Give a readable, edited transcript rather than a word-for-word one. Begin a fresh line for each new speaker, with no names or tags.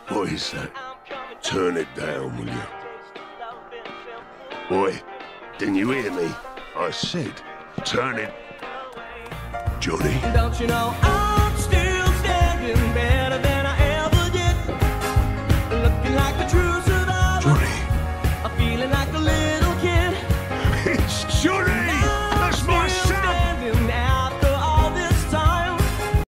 What is that? Turn it down, will you? Boy, didn't you hear me? I said, turn it... Johnny?
Don't you know